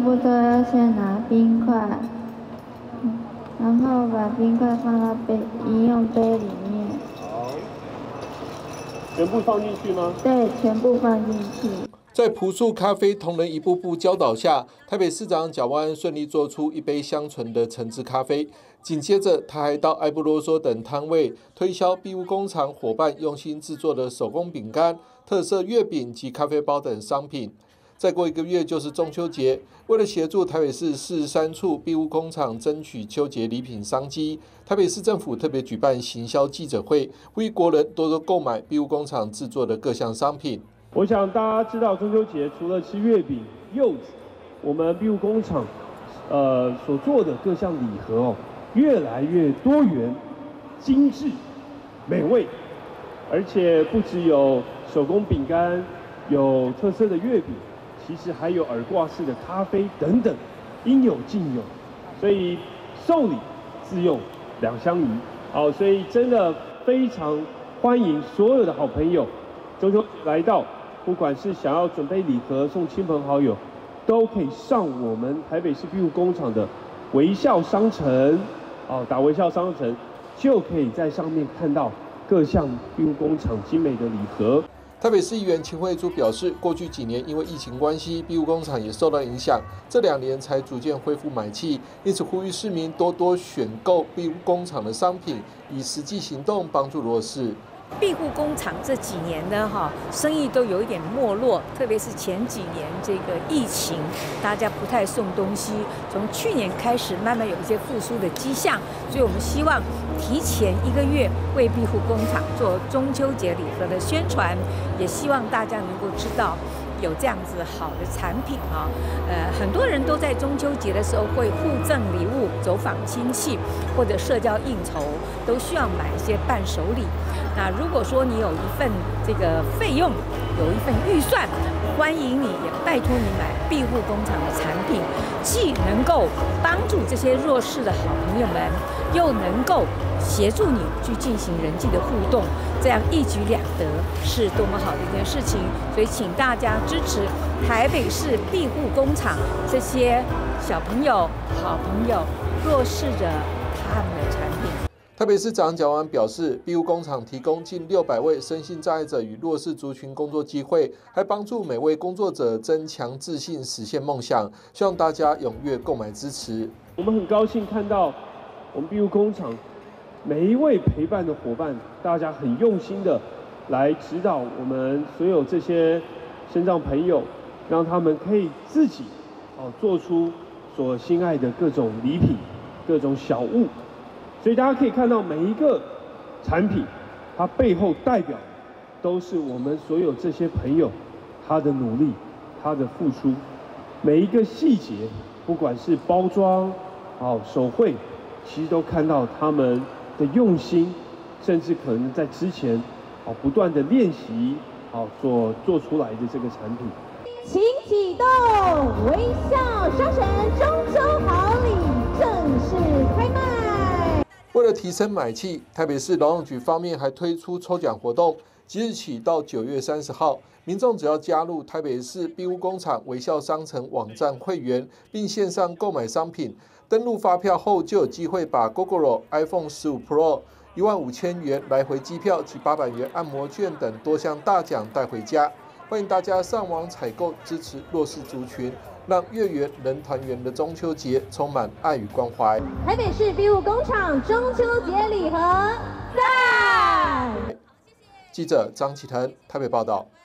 不多要先拿冰块，然后把冰块放到饮用杯里面。 好，全部放进去吗？ 对，全部放进去。 在朴素咖啡同仁一步步教导下，台北市长蒋万安顺利做出一杯香醇的橙汁咖啡。紧接着，他还到爱不啰嗦等摊位推销庇护工厂伙伴用心制作的手工饼干、特色月饼及咖啡包等商品。再过1个月就是中秋节，为了协助台北市43处庇护工厂争取秋节礼品商机，台北市政府特别举办行销记者会，呼吁国人多多购买庇护工厂制作的各项商品。 我想大家知道，中秋节除了吃月饼、柚子，我们庇护工厂所做的各项礼盒越来越多元、精致、美味，而且不只有手工饼干，有特色的月饼，其实还有耳挂式的咖啡等等，应有尽有。所以送礼自用两相宜。所以真的非常欢迎所有的好朋友，中秋节来到。不管是想要准备礼盒送亲朋好友，都可以上我们台北市庇护工厂的微笑商城，打微笑商城，就可以在上面看到各项庇护工厂精美的礼盒。 台北市议员秦慧珠表示，过去几年因为疫情关系，庇护工厂也受到影响，这2年才逐渐恢复买气，因此呼吁市民多多选购庇护工厂的商品，以实际行动帮助弱势。 庇护工厂这几年呢，生意都有一点没落，特别是前几年这个疫情，大家不太送东西，从去年开始慢慢有一些复苏的迹象，所以我们希望提前1个月为庇护工厂做中秋节礼盒的宣传，也希望大家能够知道有这样子好的产品很多人都在中秋节的时候会互赠礼物、走访亲戚或者社交应酬，都需要买一些伴手礼。那如果说你有一份这个费用，有一份预算，欢迎你，也拜托你买庇护工厂的产品，既能够帮助这些弱势的好朋友们，又能够协助你去进行人际的互动，这样一举两得，是多么好的一件事情。所以请大家支持台北市庇护工厂这些小朋友、好朋友、弱势者他们的产品。 台北市长蒋万安表示，庇护工厂提供近600位身心障碍者与弱势族群工作机会，还帮助每位工作者增强自信、实现梦想。希望大家踊跃购买支持。 我们很高兴看到我们庇护工厂每一位陪伴的伙伴，大家很用心的来指导我们所有这些身障朋友，让他们可以自己做出所心爱的各种礼品、各种小物。所以大家可以看到每一个产品，它背后代表都是我们所有这些朋友他的努力、他的付出，每一个细节，不管是包装、手绘，其实都看到他们的用心，甚至可能在之前不断的练习所做出来的这个产品。 请启动微笑商城中秋好礼正式开卖。 为了提升买气，台北市劳动局方面还推出抽奖活动，即日起到9月30号，民众只要加入台北市庇护工厂微笑商城网站会员，并线上购买商品，登录发票后就有机会把 Gogoro iPhone 15 Pro、15000元来回机票及800元按摩券等多项大奖带回家。欢迎大家上网采购，支持弱势族群，让月圆人团圆的中秋节充满爱与关怀。 台北市庇护工厂中秋节礼盒赞。 记者张启腾台北报道。